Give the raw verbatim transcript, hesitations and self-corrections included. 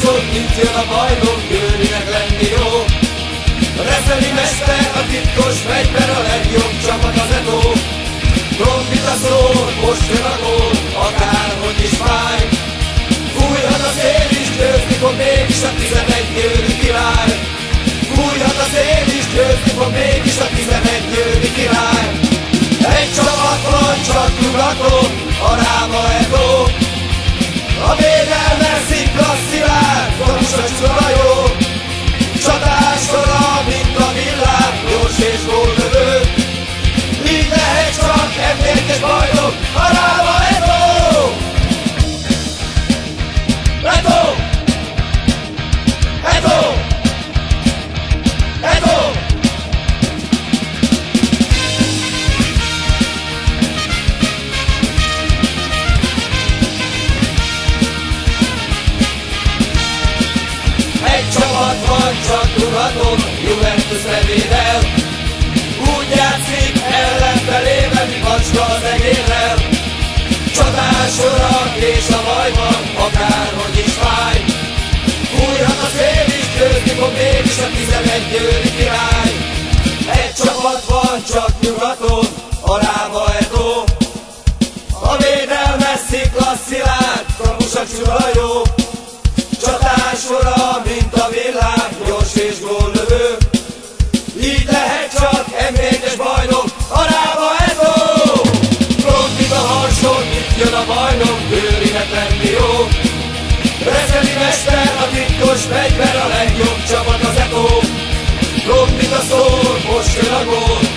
harcol, itt jön a bajnok, Győrinek lenni jó. A Reszeli mester, a titkos fegyver, a legjobb csapat az Eto. Trombita szól, most jön a gól, akárhogy is fáj. Fújhat a szél is, győzni fog mégis a tizenegy győri király. Fújhat a szél is, győzni fog mégis a tizenegy győri király. Egy csapat van csak nyugaton, a Ráma Eto. A védelme szikla szilárd, Korus a Csula jó. Csatás sora, mint a villám, gyors és góllövő. Így lehet csak em négyes bajnok, a Ráma Eto! Eto! Eto! Eto! Egy csapat van csak nyugaton, Juventus nevével. Úgy játszik ellenfelével, mi macska az egérrel. Csatás sora és a bajban, akárhogy is fáj. Fújhat a szél is, győzni fog mégis a tizenegy győri király. Egy csapat van csak nyugaton, a Ráma Eto. A védelme szikla szilárd, Korus a Csula jó. Csatás sora, mint a villám, gyors és góllövő. Így lehet csak em négyes bajnok, a Ráma Eto! Trombita harcol, itt jön a bajnok, Győrinek lenni jó. Reszeli mester, a titkos fegyver, a legjobb csapat az Eto. Trombita szól, most jön a gól,